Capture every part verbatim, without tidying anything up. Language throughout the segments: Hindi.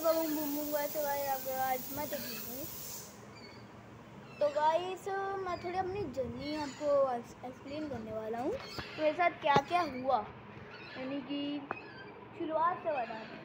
करूँ बूम बूम वैसे भाई आपके आज मैं देखूँ। तो गाइस मैं थोड़ी अपनी जर्नी आपको एक्सप्लेन करने वाला हूँ तो मेरे साथ क्या क्या हुआ, यानी कि शुरुआत से बता दूँ।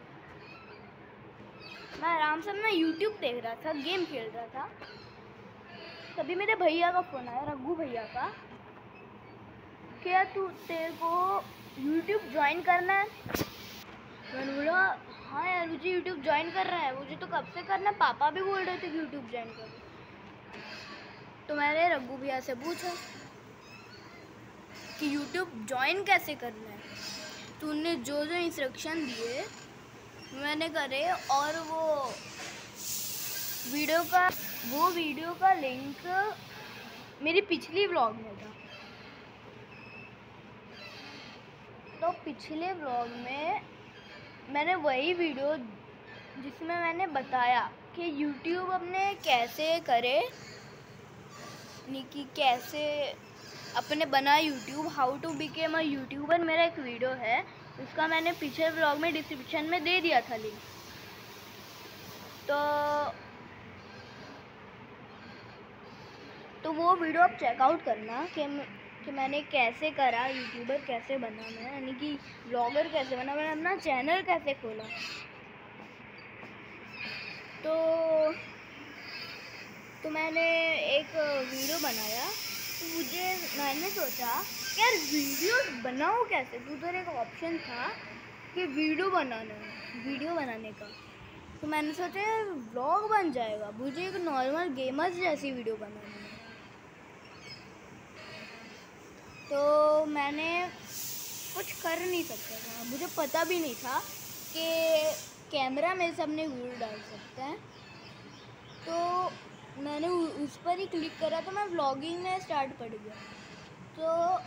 मैं आराम से अपना यूट्यूब देख रहा था, गेम खेल रहा था, तभी मेरे भैया का फ़ोन आया, रघु भैया का। क्या तू तेरे को यूट्यूब ज्वाइन करना है? मैंने बोला हाँ यार मुझे यूट्यूब ज्वाइन कर रहा है, मुझे तो कब से करना, पापा भी बोल रहे थे कि यूट्यूब ज्वाइन करो। तो मैंने रघु भैया से पूछा कि यूट्यूब ज्वाइन कैसे करना है। तो उन्होंने जो जो इंस्ट्रक्शन दिए मैंने करे, और वो वीडियो का वो वीडियो का लिंक मेरी पिछली व्लॉग में था। तो पिछले व्लॉग में मैंने वही वीडियो जिसमें मैंने बताया कि यूट्यूब अपने कैसे करे, यानी कि कैसे अपने बना YouTube, how to become a YouTuber, मेरा एक वीडियो है, उसका मैंने पिछले व्लॉग में डिस्क्रिप्शन में दे दिया था लिंक। तो तो वो वीडियो आप चेकआउट करना कि कि मैंने कैसे करा, यूट्यूबर कैसे बना मैं, यानी कि ब्लॉगर कैसे बना, मैंने अपना चैनल कैसे खोला। तो तो मैंने एक वीडियो बनाया। तो मुझे मैंने सोचा यार वीडियो बनाऊँ कैसे, तो उधर एक ऑप्शन था कि वीडियो बनाना वीडियो बनाने का। तो मैंने सोचा यार व्लॉग बन जाएगा, मुझे एक नॉर्मल गेमर्स जैसी वीडियो बनानी है। तो मैंने कुछ कर नहीं सकता था, मुझे पता भी नहीं था कि कैमरा में से अपने वीडियो डाल सकते हैं। तो मैंने उस पर ही क्लिक करा तो मैं व्लॉगिंग में स्टार्ट कर गया। तो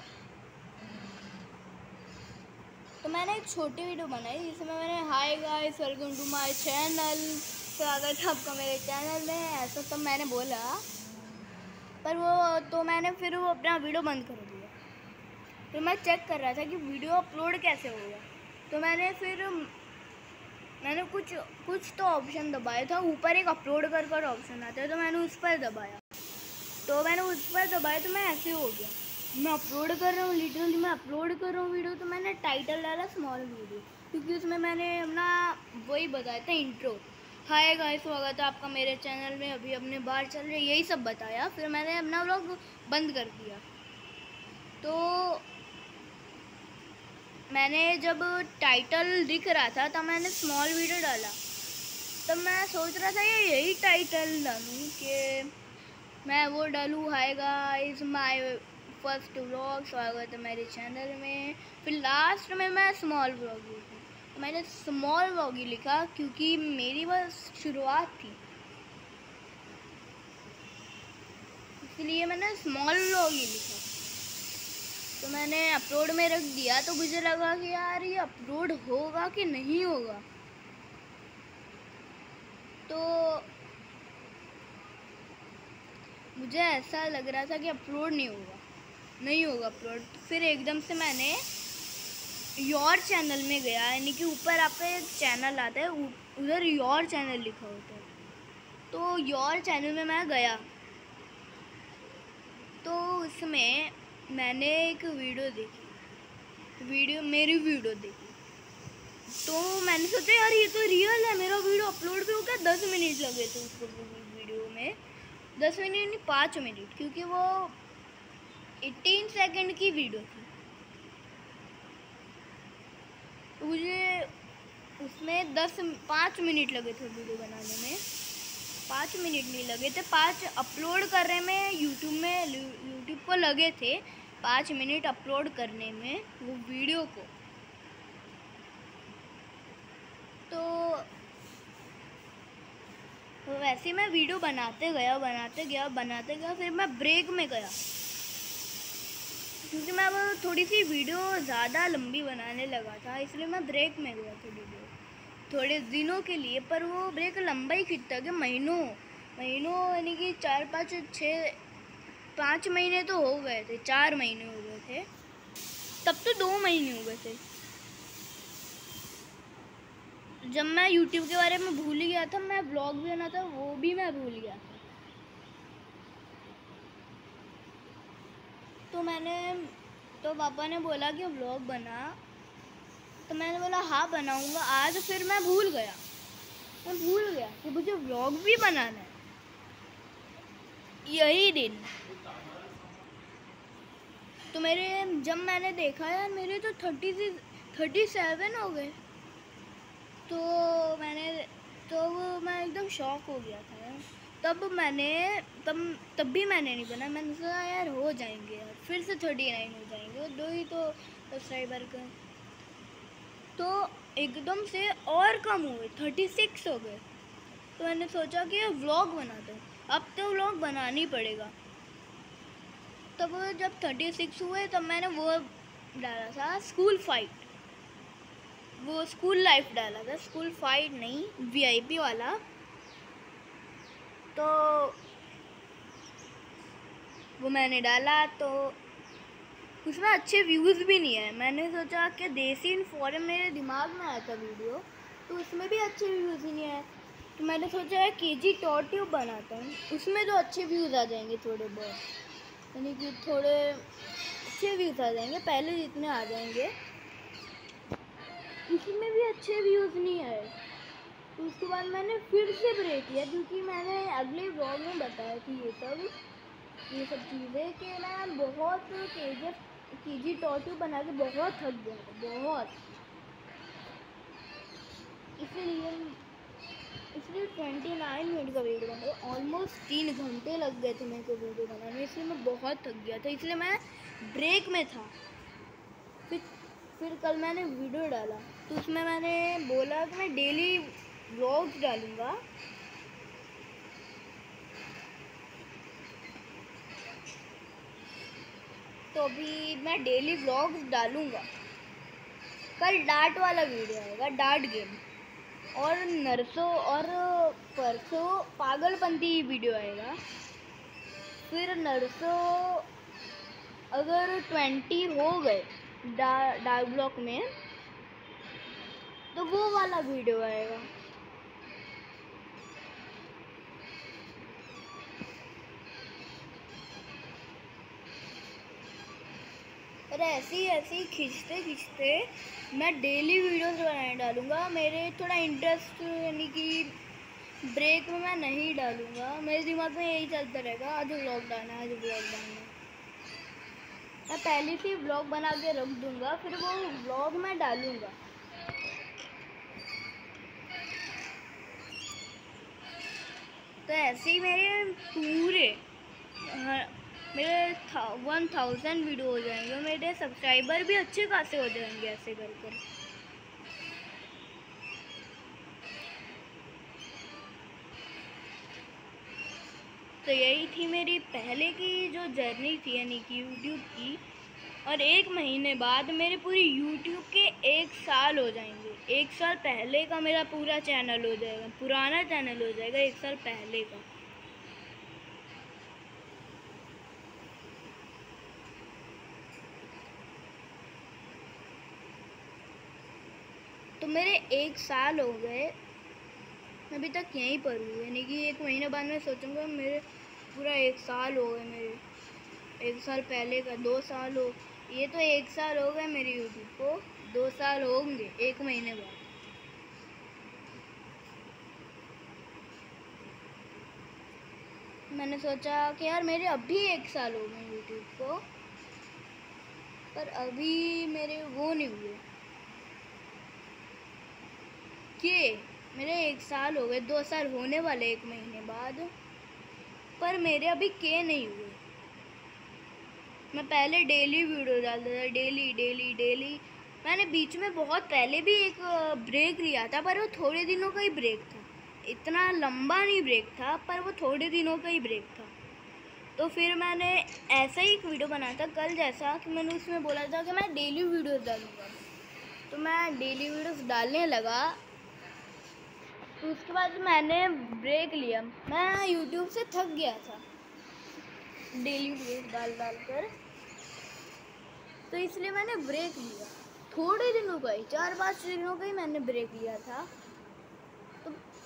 तो मैंने एक छोटी वीडियो बनाई जिसमें मैंने hi guys welcome to my channel, स्वागत है आपका मेरे चैनल में, ऐसा सब मैंने बोला। पर वो तो मैंने फिर वो अपना वीडियो बंद कर दिया। फिर मैं चेक कर रहा था कि वीडियो अपलोड कैसे होगा। तो मैंने फिर मैंने कुछ कुछ तो ऑप्शन दबाया था, ऊपर एक अपलोड कर कर ऑप्शन आता है, तो मैंने उस पर दबाया। तो मैंने उस पर दबाया तो मैं ऐसे हो गया, मैं अपलोड कर रहा हूँ, लिटरली मैं अपलोड कर रहा हूँ वीडियो। तो मैंने टाइटल डाला स्मॉल वीडियो, क्योंकि उसमें मैंने अपना वही बताया था, इंट्रो, हाय गाइस स्वागत है आपका मेरे चैनल में, अभी अपने बाहर चल रहे, यही सब बताया। फिर मैंने अपना व्लॉग बंद कर दिया। तो मैंने जब टाइटल दिख रहा था तब मैंने स्मॉल वीडियो डाला। तब मैं सोच रहा था ये यही टाइटल डालूँ कि मैं वो डालूँ, hi guys my first vlog, स्वागत है मेरे चैनल में। फिर लास्ट में मैं स्मॉल व्लॉग लिखूँ, तो मैंने स्मॉल व्लॉग ही लिखा क्योंकि मेरी बस शुरुआत थी, इसलिए मैंने स्मॉल व्लॉग ही लिखा। तो मैंने अपलोड में रख दिया। तो मुझे लगा कि यार ये अपलोड होगा कि नहीं होगा। तो मुझे ऐसा लग रहा था कि अपलोड नहीं होगा नहीं होगा अपलोड। फिर एकदम से मैंने योर चैनल में गया, यानी कि ऊपर आपका एक चैनल आता है, उधर योर चैनल लिखा होता है। तो योर चैनल में मैं गया, तो उसमें मैंने एक वीडियो देखी वीडियो मेरी वीडियो देखी। तो मैंने सोचा यार ये तो रियल है, मेरा वीडियो अपलोड भी हो गया। दस मिनट लगे थे उसको वीडियो में, दस मिनट नहीं पाँच मिनट, क्योंकि वो अठारह सेकंड की वीडियो थी। तो मुझे उसमें दस पाँच मिनट लगे थे वीडियो बनाने में, पाँच मिनट नहीं लगे थे, पाँच अपलोड करने में यूट्यूब में यूट्यूब को लगे थे पाँच मिनट अपलोड करने में वो वीडियो को। तो वैसे मैं वीडियो बनाते गया बनाते गया बनाते गया फिर मैं ब्रेक में गया, क्योंकि मैं वो थोड़ी सी वीडियो ज़्यादा लंबी बनाने लगा था, इसलिए मैं ब्रेक में गया था वीडियो थोड़े दिनों के लिए। पर वो ब्रेक लंबा ही खींचता कि महीनों महीनों यानी कि चार पाँच छः पाँच महीने तो हो गए थे, चार महीने हो गए थे, तब तो दो महीने हो गए थे। जब मैं यूट्यूब के बारे में भूल ही गया था, मैं ब्लॉग भी बना था वो भी मैं भूल गया था। तो मैंने तो पापा ने बोला कि ब्लॉग बना, तो मैंने बोला हाँ बनाऊंगा आज। फिर मैं भूल गया मैं भूल गया कि मुझे ब्लॉग भी बनाना है। यही दिन तो मेरे जब मैंने देखा यार मेरे तो थर्टी थर्टी सेवन हो गए, तो मैंने तो वो मैं एकदम शॉक हो गया था यार। तब मैंने तब तब भी मैंने नहीं बना। मैंने सोचा यार हो जाएंगे यार, फिर से थर्टी नाइन हो जाएंगे, दो ही तो सब्सक्राइबर का। तो एकदम से और कम हुए, थर्टी सिक्स हो गए। तो मैंने सोचा कि व्लॉग बनाता हूँ, अब तो व्लॉग बनाना ही पड़ेगा। तब जब थर्टी सिक्स हुए तब मैंने वो डाला था स्कूल फाइट, वो स्कूल लाइफ डाला था, स्कूल फाइट नहीं वीआईपी वाला। तो वो मैंने डाला तो उसमें अच्छे व्यूज़ भी नहीं आए। मैंने सोचा कि देसी इन फॉरेन मेरे दिमाग में आया था वीडियो, तो उसमें भी अच्छे व्यूज़ ही नहीं आए। तो मैंने सोचा है के जी टॉट ट्यूब बनाता हूँ, उसमें तो अच्छे व्यूज़ आ जाएंगे थोड़े बहुत, यानी कि थोड़े अच्छे व्यूज़ आ जाएंगे, पहले जितने आ जाएंगे। इसमें भी अच्छे व्यूज़ नहीं आए। तो उसके बाद मैंने फिर से ब्रेक किया, क्योंकि मैंने अगले व्लॉग में बताया कि ये सब ये सब चीज़ें कि मैं बहुत के जी के जी टॉटू बना के बहुत थक गया था, बहुत। इसलिए इसलिए ट्वेंटी नाइन मिनट का वीडियो बना, ऑलमोस्ट तीन घंटे लग गए थे मेरे को वीडियो बनाने में। इसलिए मैं बहुत थक गया था, इसलिए मैं ब्रेक में था। फिर फिर कल मैंने वीडियो डाला, तो उसमें मैंने बोला कि मैं डेली व्लॉग्स डालूँगा। तो अभी मैं डेली व्लॉग्स डालूँगा। कल डार्ट वाला वीडियो आएगा, डार्ट गेम, और नरसों और परसों पागलपंती वीडियो आएगा। फिर नरसों अगर ट्वेंटी हो गए डार्क ब्लॉक में, तो वो वाला वीडियो आएगा। और ऐसे ही ऐसे ही खींचते खींचते मैं डेली वीडियोस बनाने डालूँगा। मेरे थोड़ा इंटरेस्ट, यानी कि ब्रेक में मैं नहीं डालूँगा, मेरे दिमाग में यही चलता रहेगा आज व्लॉग डालना, आज व्लॉग डालना। मैं पहले से व्लॉग बना के रख दूँगा, फिर वो व्लॉग मैं डालूँगा। तो ऐसे ही मेरे पूरे हाँ, मेरे था वन थाउजेंड वीडियो हो जाएंगे, मेरे सब्सक्राइबर भी अच्छे खासे हो जाएंगे ऐसे कर कर। तो यही थी मेरी पहले की जो जर्नी थी, यानी कि यूट्यूब की। और एक महीने बाद मेरे पूरी यूट्यूब के एक साल हो जाएंगे। एक साल पहले का मेरा पूरा चैनल हो जाएगा, पुराना चैनल हो जाएगा एक साल पहले का। तो मेरे एक साल हो गए, मैं अभी तक यहीं पर हूँ, यानी कि एक महीने बाद मैं सोचूंगा मेरे पूरा एक साल हो गए, मेरे एक साल पहले का दो साल हो, ये तो एक साल हो गए मेरे यूट्यूब को, दो साल होंगे एक महीने बाद। मैंने सोचा कि यार मेरे अभी एक साल हो गए यूट्यूब को, पर अभी मेरे वो नहीं हुए कि मेरे एक साल हो गए, दो साल होने वाले एक महीने बाद, पर मेरे अभी के नहीं हुए। मैं पहले डेली वीडियो डालता था, डेली डेली डेली। मैंने बीच में बहुत पहले भी एक ब्रेक लिया था, पर वो थोड़े दिनों का ही ब्रेक था, इतना लंबा नहीं ब्रेक था, पर वो थोड़े दिनों का ही ब्रेक था। तो फिर मैंने ऐसा ही एक वीडियो बनाया था कल जैसा, कि मैंने उसमें बोला था कि मैं डेली वीडियोस डालूँगा। तो मैं डेली वीडियोस डालने लगा, तो उसके बाद मैंने ब्रेक लिया। मैं यूट्यूब से थक गया था डेली वीडियोस डाल डाल कर, तो इसलिए मैंने ब्रेक लिया। थोड़े दिनों का ही, चार पाँच दिनों का ही मैंने ब्रेक लिया था।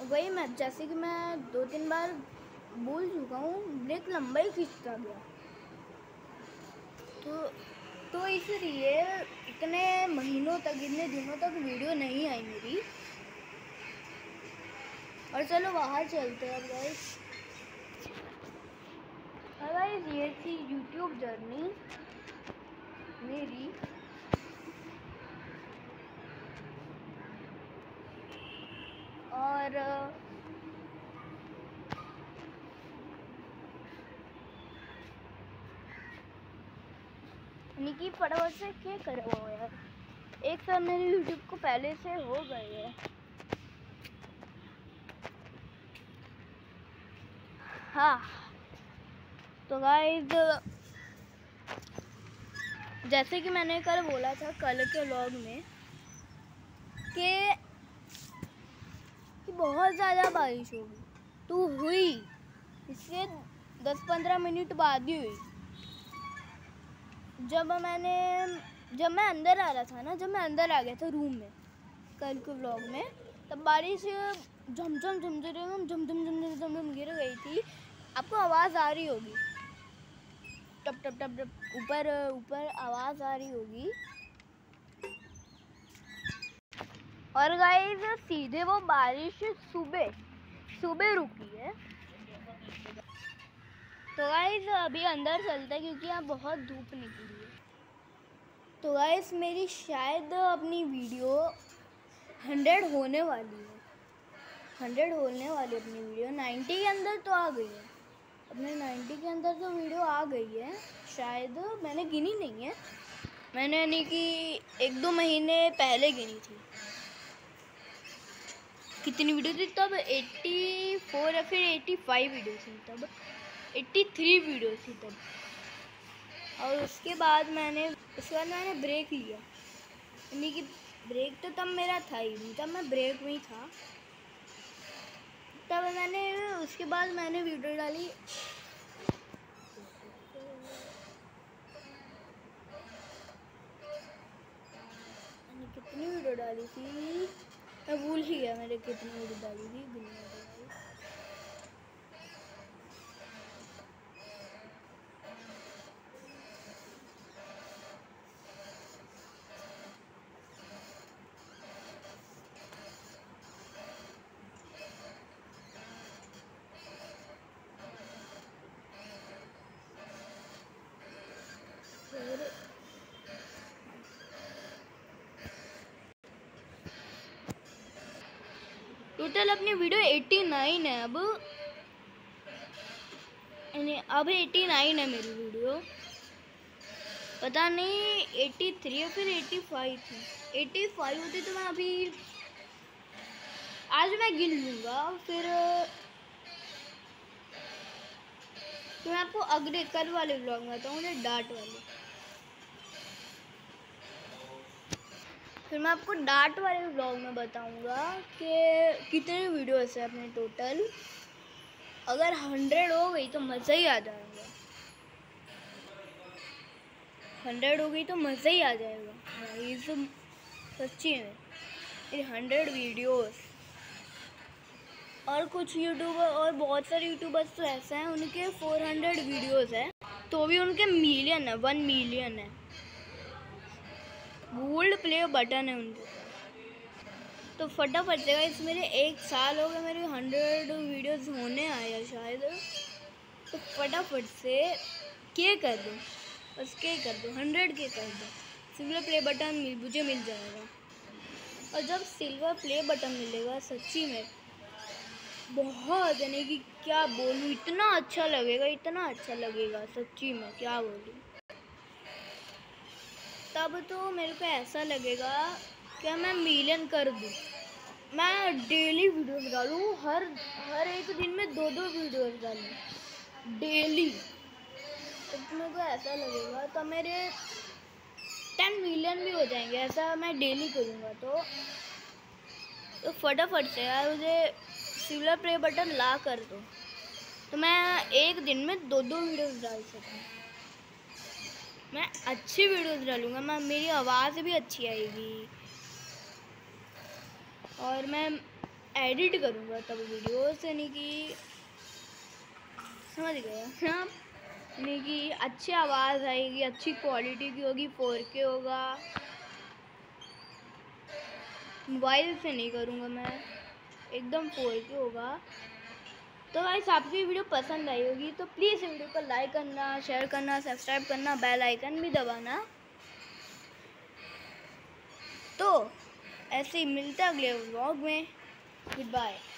वही मैं जैसे कि मैं दो तीन बार बोल चुका हूँ, ब्रेक लंबा ही खींचता गया। तो तो इसलिए इतने महीनों तक, इतने दिनों तक वीडियो नहीं आई मेरी। और चलो बाहर चलते हैं अब गाइस। गाइस ये थी यूट्यूब जर्नी मेरी। और निकी फटाफट से क्या करवाओ यार, एक साल मेरे यूट्यूब को पहले से हो गए है। हाँ तो गाइस जैसे कि मैंने कल बोला था, कल के व्लॉग में कि कि बहुत ज़्यादा बारिश होगी, तो हुई। इससे दस पंद्रह मिनट बाद ही हुई। जब मैंने जब मैं अंदर आ रहा था ना, जब मैं अंदर आ गया था रूम में कल के व्लॉग में, तब बारिश झमझम झमझम झमझम झमझम झमझम गिर गई थी। आपको आवाज़ आ रही होगी, टप टप टप टप ऊपर ऊपर आवाज़ आ रही होगी। और गाइस सीधे वो बारिश सुबह सुबह रुकी है। तो गाइस अभी अंदर चलते हैं क्योंकि यहाँ बहुत धूप निकली है। तो गाइस मेरी शायद अपनी वीडियो हंड्रेड होने वाली है, हंड्रेड होने वाली अपनी वीडियो। नाइन्टी के अंदर तो आ गई है, अपने नाइन्टी के अंदर तो वीडियो आ गई है शायद। मैंने गिनी नहीं है, मैंने यानी कि एक दो महीने पहले गिनी थी। कितनी वीडियो थी तब? एट्टी फोर या फिर एट्टी फाइव वीडियो थी तब, एट्टी थ्री वीडियो थी तब। और उसके बाद मैंने उसके बाद मैंने ब्रेक लिया, यानी कि ब्रेक तो तब मेरा था ही नहीं, तब मैं ब्रेक में ही था। तब मैंने उसके बाद मैंने वीडियो डाली, मैंने कितनी वीडियो डाली थी मैं भूल ही गया, मैंने कितनी वीडियो डाली थी दुनिया की। टोटल अपनी वीडियो नवासी है अब, अब नवासी है मेरी वीडियो। पता नहीं तिरासी या फिर पचासी थी। पचासी होती तो मैं अभी, आज मैं गिन लूँगा। फिर तो मैं आपको अगले कल वाले व्लॉग में बताऊँगा, डांट वाले। फिर मैं आपको डांट वाले व्लॉग में बताऊँगा कि कितने वीडियोस है अपने टोटल। अगर हंड्रेड हो गई तो मज़ा ही आ जाएगा, हंड्रेड हो गई तो मज़ा ही आ जाएगा। ये सब सच्ची में ये हंड्रेड वीडियोस। और कुछ यूट्यूबर और बहुत सारे यूट्यूबर्स तो ऐसे हैं उनके फोर हंड्रेड वीडियोस है, तो भी उनके मिलियन है, वन मिलियन है, गोल्ड प्ले बटन है उनके। तो फटाफट से गाइस मेरे एक साल हो गया मेरे हंड्रेड वीडियोस होने आया शायद। तो फटाफट से क्या कर दो, बस क्या कर दो, हंड्रेड के कर दो, सिल्वर प्ले बटन मिल मुझे मिल जाएगा। और जब सिल्वर प्ले बटन मिलेगा सच्ची में बहुत, यानी कि क्या बोलूँ, इतना अच्छा लगेगा, इतना अच्छा लगेगा सच्ची में, क्या बोलूँ। तब तो मेरे को ऐसा लगेगा कि मैं मिलियन कर दूँ, मैं डेली वीडियोस डालूँ, हर हर एक दिन में दो दो वीडियोस डालूँ डेली। तो मेरे को ऐसा लगेगा तो मेरे टेन मिलियन भी हो जाएंगे, ऐसा मैं डेली करूँगा। तो तो फटाफट से यार मुझे सिल्वर प्ले बटन ला कर दो, तो मैं एक दिन में दो दो वीडियोस डाल सकूँ। मैं अच्छी वीडियोस डालूँगा, मैं मेरी आवाज़ भी अच्छी आएगी। और मैं एडिट करूँगा तब वीडियोस, यानी कि समझ गए हाँ, यानी कि अच्छी आवाज़ आएगी, अच्छी क्वालिटी की होगी, फोर के होगा। मोबाइल से नहीं करूँगा मैं, एकदम फोर के होगा। तो गाइस आपको ये वीडियो पसंद आई होगी तो प्लीज़ वीडियो को लाइक करना, शेयर करना, सब्सक्राइब करना, बेल आइकन भी दबाना। तो ऐसे ही मिलते हैं अगले व्लॉग में। Good bye.